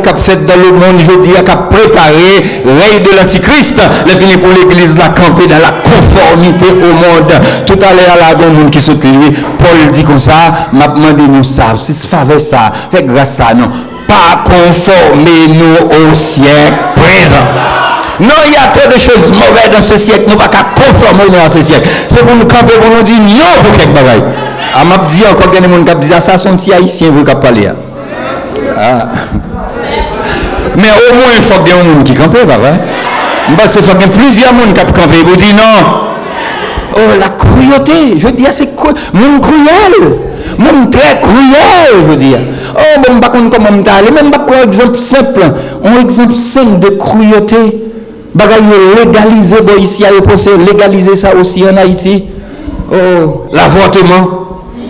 qu'a fait dans le monde aujourd'hui, qu'a préparé règne de l'Antichrist, les fini pour l'église la camper dans la conformité au monde. Tout à l'heure, là, il y a un monde qui saute lui. Paul dit comme ça, m'a demandé nous ça, si c'est faveur ça, fait grâce à nous, pas conformer nous au siècle présent. Non, il y a trop de choses mauvaises dans ce siècle, nous ne pouvons pas conformer nous à ce siècle. C'est pour nous camper, pour nous dire non pour quelque chose. Ah, m'a dit encore des gens qui disent ça, sont petits haïtiens, vous qui parlez. Ah. Mais au moins, il faut qu'il y ait des gens qui campent, pas vrai? Parce qu'il faut qu'il y ait plusieurs gens qui campent. Vous dites non. Oh, la cruauté, je dis, c'est quoi? Mon cruel. Mon très cruel, je dis. Oh, bon, je ne sais pas comment m'aller. Même pas pour un exemple simple. Un exemple simple de cruauté. Bagaille légalisé, bon, ici, à l'opposé, légaliser ça aussi en Haïti. Oh, l'avortement.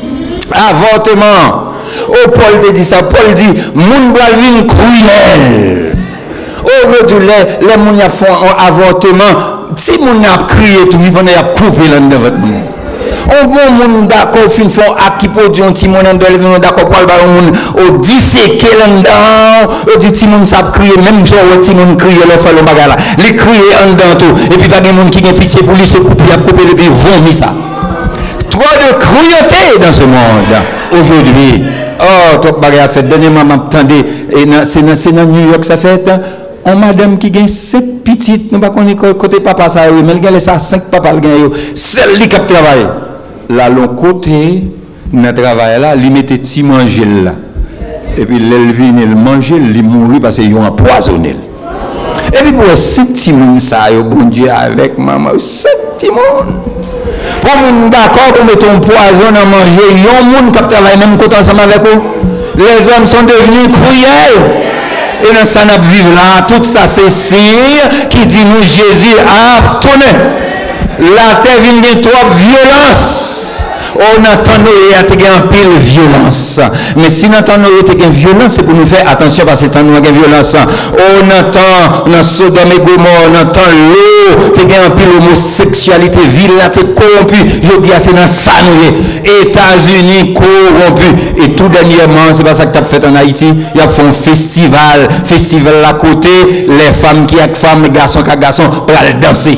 Avortement. Oh, Paul te dit ça. Paul dit, moun bravine cruel. Oh, aujourd'hui, les moun font un avortement. Si moun a crié tout, ils vont couper l'un de votre monde. Oh, bon, moun d'accord, fin font acquis pour dire un petit moun d'accord, pour le moun, au disséquer l'un dedans, au dit petit moun ça crier, même si au petit moun crier, le fait le bagage là. Les crier en dedans tout. Et puis, pas de moun qui a pitié pour lui se couper, et puis vomir ça. Trop de cruauté dans ce monde aujourd'hui. Oh, tout bagage a fait. Dernièrement, m'attendez, c'est dans New York ça fait. On madame qui gagne 7 petites, nous pas connaître côté papa ça, mais elle gagne ça 5 papa le gagne. Celle qui a travaillé. Là, l'on côté, dans travail là, il mettait petit manger là. Et puis l'elvin il manger, il mourit parce qu'ils ont empoisonné. Et puis pour 5 petits moun ça, yo bon Dieu avec maman, 7 petits moun. Pour moun d'accord pour mettre un poison à manger, yon moun qui travaille même côté ensemble avec vous. Les hommes sont devenus cruels. Et dans ça, nous vivons là, tout ça, c'est signe qui dit nous, Jésus a tourné. La terre vient de trop violence. On entend nous a un pile violence. Mais si nous entendons nous a violence, c'est pour nous faire attention parce que nous avons violence. On entend dans Sodome et Gomorrhe, on entend l'eau, tu as un pile homosexualité, ville là, tu es corrompu. Je dis, c'est dans ça nous États-Unis corrompus. Et tout dernièrement, c'est pas ça que tu as fait en Haïti. Il y a fait un festival à côté, les femmes qui ont femmes, les garçons qui ont garçons, pour aller danser.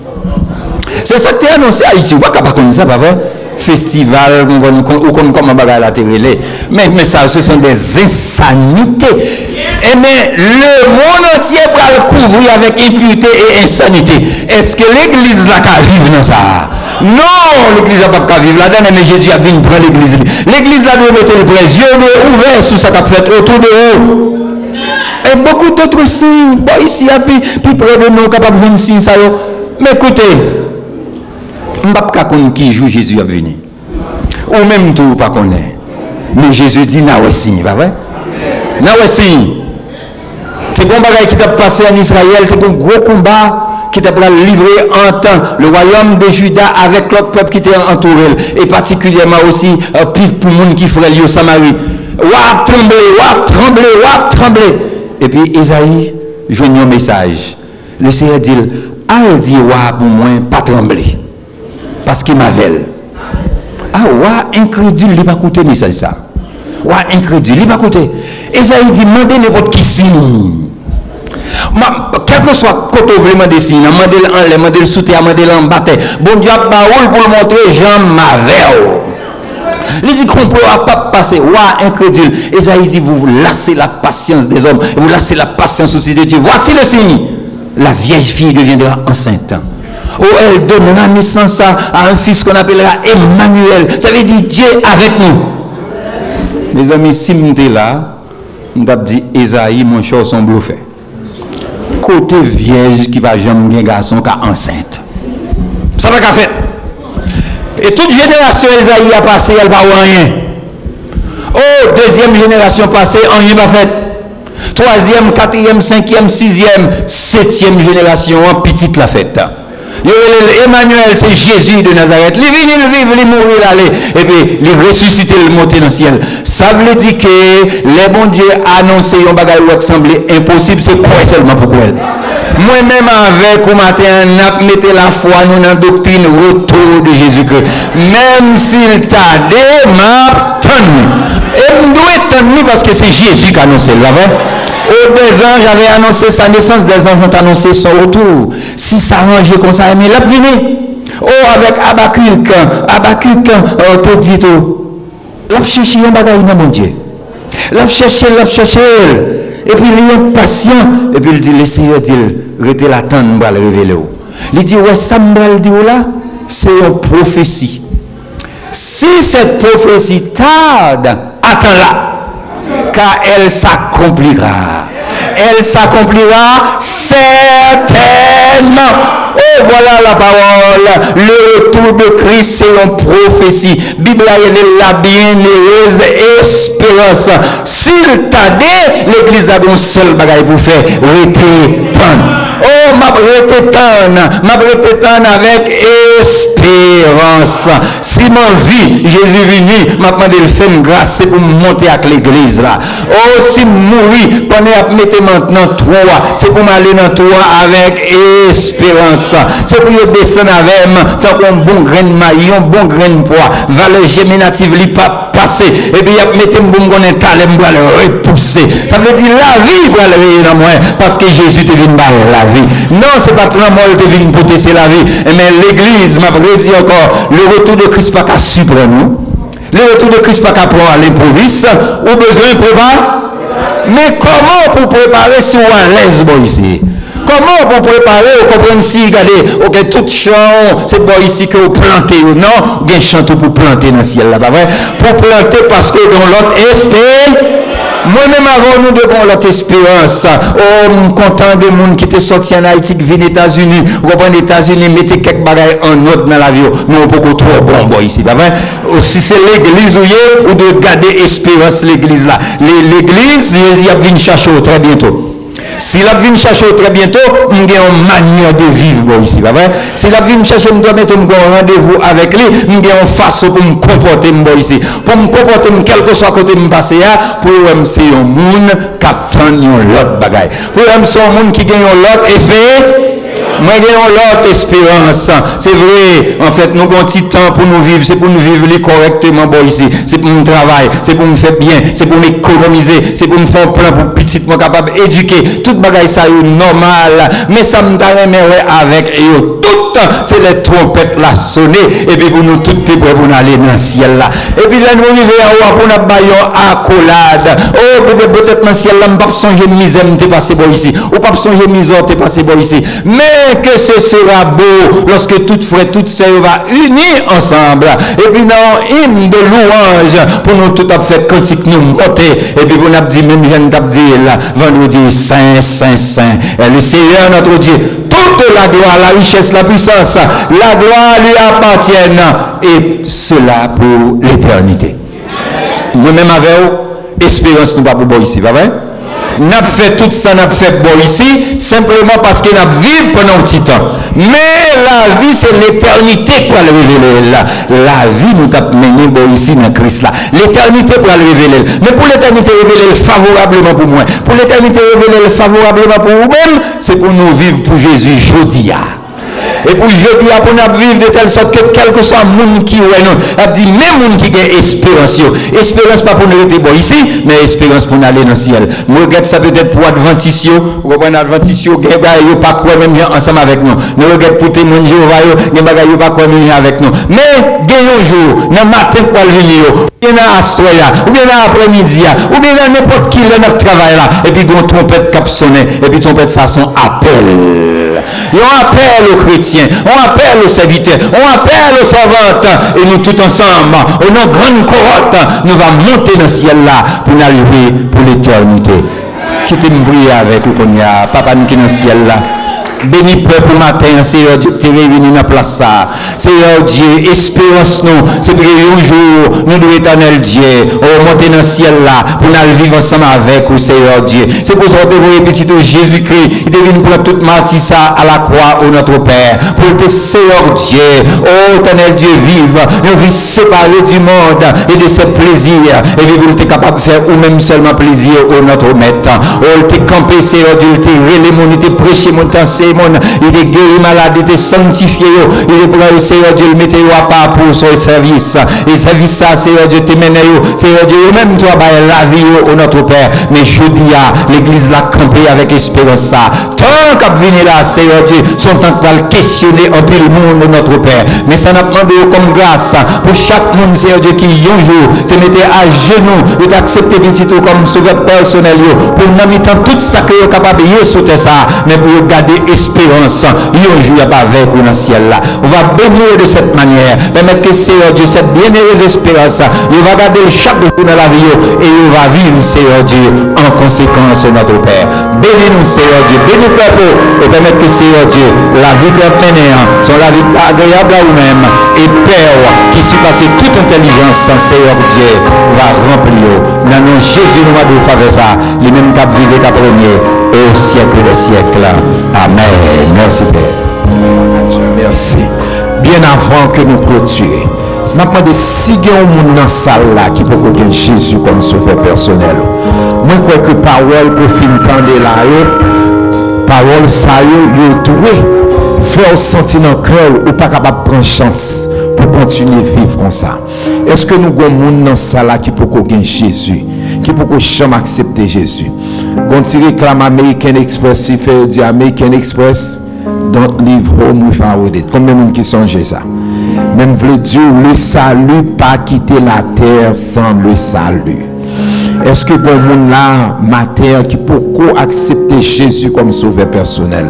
C'est ça que tu as annoncé à Haïti. Vous ne pouvez pas connaître ça, pas vrai? Festival, ou comme un bagage à la télé. Mais ça, ce sont des insanités. Et mais le monde entier pour le couvrir avec impunité et insanité. Est-ce que l'église là qu'à vivre dans ça? Non, l'église n'a pas qu'à vivre là-dedans, mais Jésus a venu prendre l'église. L'église là doit mettre les yeux ouverts sur ce qu'a fait autour de vous. Et beaucoup d'autres signes. Bon, ici, puis près de nous, capables de voir un signe, ça. Mais écoutez, je ne sais pas qui joue Jésus à venir. Ou même tout, pas connaît. Mais Jésus dit, n'a pas signe, pas vrai? N'a pas signe. C'est un bagage qui t'a passé en Israël, c'est un gros combat qui t'a livré en temps le royaume de Juda avec l'autre peuple qui était entouré. Et particulièrement aussi pour le monde qui ferait au Samarie. Wap tremblé. Et puis Isaïe, je n'ai un message. Le Seigneur dit, al dit wap pour moi, pas trembler. Parce qu'il m'avait. Ah, ouais, incrédule, il n'a pas écouté le message ça. Ouais, incrédule, il n'a pas écouté. Esaïe dit, demandez n'importe qui signe. Quel que soit côté vraiment des signes, demandez en l'air, demandez le soutien, demandez en bataille. Bon Dieu a parole pour le montrer, Jean m'avait. Il dit qu'on ne peut pas passer. Ouais, incrédule. Esaïe dit, vous lassez la patience des hommes, vous lassez la patience aussi de Dieu. Voici le signe. La vieille fille deviendra enceinte. Oh, elle donnera naissance à un fils qu'on appellera Emmanuel. Ça veut dire Dieu avec nous. Mes amis, si nous sommes là, nous avons dit Esaïe, mon cher, son bluffé. Côté vierge qui va jamais un garçon qui est enceinte. Ça va qu'à faire. Et toute génération Esaïe a passé, elle va rien. Oh, deuxième génération passée, rien va fait. Troisième, quatrième, cinquième, sixième, septième génération, en petite la fête. Emmanuel, c'est Jésus de Nazareth. Il vient, il vit, il mourit, aller. Et puis, il ressuscite, il monte dans le ciel. Ça veut dire que les bons dieux annoncent un bagage qui semble impossible, c'est quoi seulement pour quoi? Moi-même, avec au matin, on mettez la foi nous dans la doctrine retour de Jésus-Christ. Même s'il t'a dit, m'a tenu. Et nous doit tenir parce que c'est Jésus qui annonce la vraie. Oh, Oh, des anges avaient annoncé sa naissance, des anges ont annoncé son retour. Si ça rangeait comme ça, mais là, venez. Oh, avec Habakkuk, te dit tout. Là, chercher un bagage dans mon Dieu. Là, chercher. Et puis, il est patient. Et puis, il dit, le Seigneur dit, restez l'attendre, pour le révéler. Il dit, ouais, ça me dit là, c'est une prophétie. Si cette prophétie tarde, attends-la, car elle s'accomplira. Elle s'accomplira certainement. Oh, voilà la parole. Le retour de Christ, c'est une prophétie. Bible, elle est la bienheureuse espérance. S'il t'a dit, l'église a un seul bagage pour faire. Oh, ma rététane avec espérance. Si mon vie, Jésus venu, m'a demandé de faire une grâce pour monter avec l'église là. Oh, si mourir, pendant à mettre maintenant toi, c'est pour m'aller dans toi avec espérance. C'est pour descendre avec moi, tant qu'on bon grain de maïs, un bon grain de poids, valeur géminative, il pas passer. Et puis, il y a mettre un bon talent pour le repousser. Ça veut dire la vie pour le réveiller dans moi, parce que Jésus te vient de la vie. Non, c'est pas que la mort te vient pour c'est la vie. Mais l'église m'a dit encore, le retour de Christ pas qu'à supprimer nous. Le retour de Christ pas qu'à prendre à l'improviste, ou besoin de préparer. Mais comment pour préparer si on est à l'aise ici? Comment pour préparer, vous comprenez si, regardez, ok, tout champ, c'est pas ici que vous plantez, non? Vous avez un champ pour planter dans le ciel là, pas vrai? Pour planter parce que dans l'autre esprit, moi-même avant nous devons l'autre espérance. Oh, je suis content des gens qui étaient sortis en Haïti, qui viennent aux États-Unis, vous comprenez, les États-Unis, mettez quelques bagages en autre dans la vie, mais on peut pas trop bon ici, pas vrai? Si c'est l'église où vous devez garder espérance, l'église là. L'église, il y a venu chercher très bientôt. Si la vie me cherche très bientôt, je vais une manière de vivre ici, pas vrai? Si la vie me cherche, je dois mettre un rendez-vous avec lui, je vais une façon pour me comporter ici. Pour me comporter, quel que soit côté me passer, pour me c'est un monde qui attend l'autre bagaille. Pour me c'est un monde qui gagne l'autre esprit. Moi, j'ai l'autre espérance. C'est vrai, en fait, nous avons un petit temps pour nous vivre. C'est pour nous vivre correctement ici. C'est pour nous travailler. C'est pour nous faire bien. C'est pour m'économiser. C'est pour nous faire un plan pour petitement capable d'éduquer. Tout bagaille ça est normal. Mais ça me donne avec eux. Tout, c'est les trompettes là sonner. Et puis pour nous tout est prêt pour aller dans le ciel là. Et puis là, nous arrivons en haut pour nous bailler accolade. Oh, peut-être dans le ciel là, je ne peux pas songer de misère, je passé ici. Ou pas songer de misère, je passé ici. Mais que ce sera beau lorsque toutes frères, toutes sœurs va unir ensemble. Et puis dans hymne de louange, pour nous tout à fait cantique nous monter. Et puis pour nous dire, même je ne dire là, vendredi, Saint, Saint, Saint. Et le Seigneur notre Dieu, toute la gloire, la richesse, la puissance, la gloire lui appartiennent. Et cela pour l'éternité. Moi-même avec vous, espérance nous pas pour ici, pas vrai? N'a fait tout ça, n'a fait bon ici, simplement parce qu'il a vécu pendant un petit temps. Mais la vie, c'est l'éternité pour le révéler. La vie nous a mené bon ici dans Christ là. L'éternité pour le révéler. Mais pour l'éternité révéler favorablement pour moi. Pour l'éternité révéler favorablement pour vous-même, c'est pour nous vivre pour Jésus jodia. Et pour jeudi, pour nous vivre de telle sorte que quel que soit le monde qui est nous, a dit même monde qui a espérance. Espérance pas pour nous rester bon ici, mais espérance pour nous aller dans le ciel. Nous regardons ça peut-être pour Adventistes, vous comprenez Adventistes, ils pas croire même ensemble avec nous. Nous regardons pour témoigner Jéhovah, ils pas croire même avec nous. Mais gagnons un jour, dans le matin pour venir, ou bien dans l'assoya, ou bien dans l'après-midi, ou bien dans n'importe qui dans notre travail là, et puis une trompette cap sonner, et puis trompette ça son appel. On appelle aux chrétiens, on appelle aux serviteurs, on appelle aux servantes, et nous tout ensemble, au nom de grande corotte, nous allons monter dans le ciel là pour nous arriver pour l'éternité. Qui te brille avec vous, papa nous qui est dans le ciel là. Béni peuple matin, Seigneur Dieu, tu es réuni dans la place ça. Seigneur Dieu, espérance nous, c'est pour un jour, nous devons éternel Dieu, on monter dans le ciel là, pour nous vivre ensemble avec vous, Seigneur Dieu. C'est pour ça que vous voyez petit Jésus-Christ, il devine pour toute martyr ça à la croix, au notre Père. Pour te Seigneur Dieu, oh éternel Dieu, vive, nous vivons séparés du monde et de ses plaisirs. Et puis vous êtes capable de faire ou même seulement plaisir au notre maître. Oh, il t'est campé, Seigneur Dieu, il t'est relé, il t'est prêché, mon temps, le monde, il te guéri malade, il te sanctifié, il te prend, Seigneur Dieu, le mettre à part pour son service. Et service ça, Seigneur Dieu, te mène, Seigneur Dieu, même toi, la vie, au notre Père. Mais je dis à l'église l'a campé avec espérance ça. Tant qu'à venir là, Seigneur Dieu, son temps pour questionner un peu le monde de notre Père. Mais ça n'a pas demandé comme grâce pour chaque monde, Seigneur Dieu, qui un jour te mettait à genoux et t'accepter petit tout comme sauveur personnel pour nous mettre tout ça que vous êtes capable de sauter ça, mais pour garder espérance. Un jour, il n'y a pas avec vous dans le ciel là. On va bénir de cette manière. Permettre que Seigneur Dieu, cette bienheureuse espérance, il va garder chaque jour dans la vie et il va vivre, Seigneur Dieu, en conséquence, notre Père. Bénis-nous, Seigneur Dieu. Bénis le peuple et permettre que, Seigneur Dieu, la vie que nous menons, soit la vie agréable à vous-même et Père qui surpasse toute intelligence, Seigneur Dieu, va remplir. Dans nos Jésus, nous avons fait ça. Les mêmes cap vivre cap premier au siècle des siècles. Amen. Merci, Père. Merci. Bien avant que nous clôturions, maintenant, si il y a un monde dans la salle là qui peut connaître Jésus comme sauveur personnel, moi je crois que parole pour finir tendre là, parole ça yo doué, faire sentir dans le cœur ou pas capable de prendre chance pour continuer à vivre comme ça. Est-ce que nous avons un monde dans la salle là qui peut connaître Jésus, qui peut jamais accepter Jésus? Quand tu réclames American Express, il fait dire American Express, don't leave home without it. Combien de monde qui songe ça? Même veut dire le salut, pas quitter la terre sans le salut. Est-ce que bon monde là, ma terre, qui peut accepter Jésus comme sauveur personnel?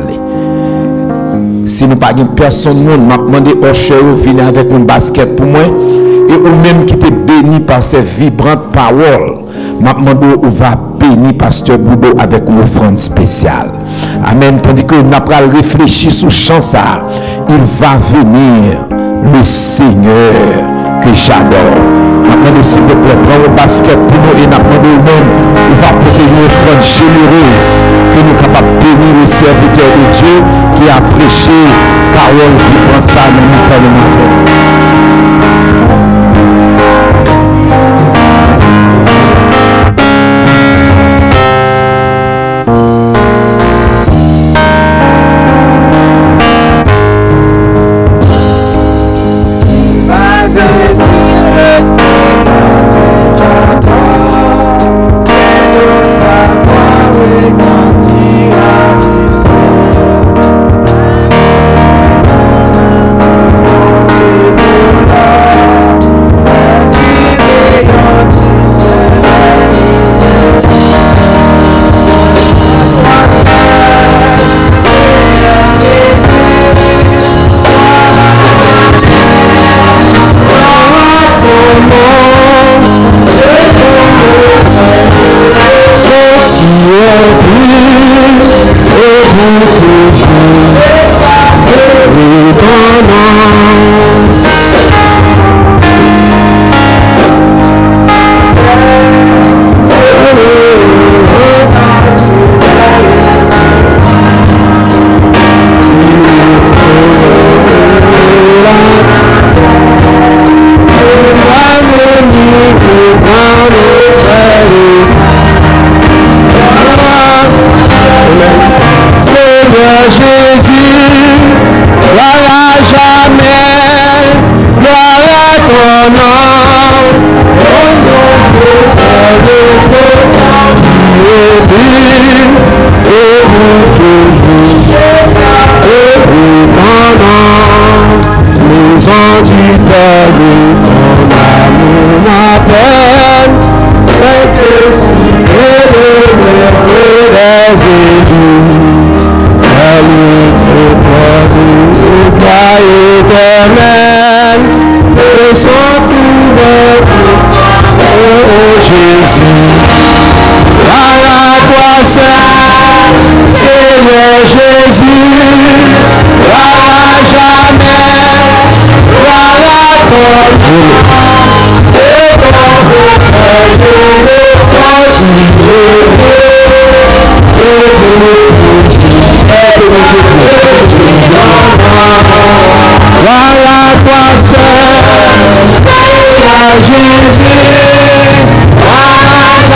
Si nous pas une personne, m'a demandé au cher venir avec une basket pour moi, et ou même qui te béni par ces vibrantes paroles, m'a demandé où va béni pasteur Boudou avec une offrande spéciale. Amen. Tandis que nous avons réfléchi sur chance, il va venir le Seigneur que j'adore. Maintenant, s'il vous plaît, prends un basket pour nous et n'apprendre nous-mêmes. On va porter une offrande généreuse que nous sommes capables de bénir le serviteur de Dieu qui a prêché parole vivant ça dans le matin.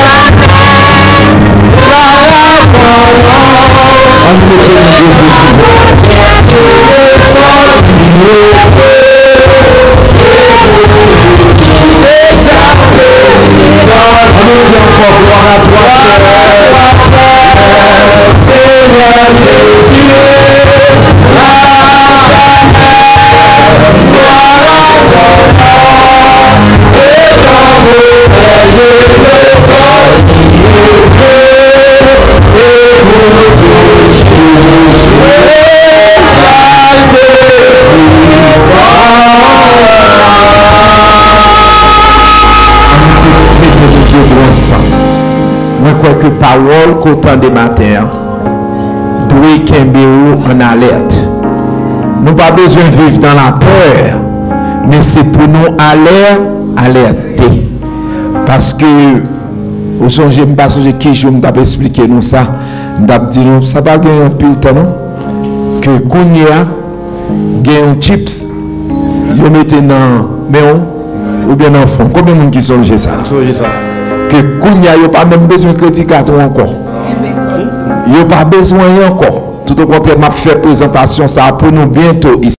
Jésus. parole qu'autant de matin, doit qu'un en alerte. Nous pas besoin de vivre dans la peur, mais c'est pour nous alerter. Parce que, au songe, je ne sais pas qui je vais expliquer nous ça. Je vais dire, ça va gagner un peu de temps, non? Que Kounia gagne un chips, vous mettez dans méon ou bien dans le fond. Combien de monde qui songe ça? Que Kounia, il n'y a pas même besoin de crédit carte encore. Il n'y a pas besoin encore. Tout au contraire, m'a fait présentation ça pour nous bientôt ici.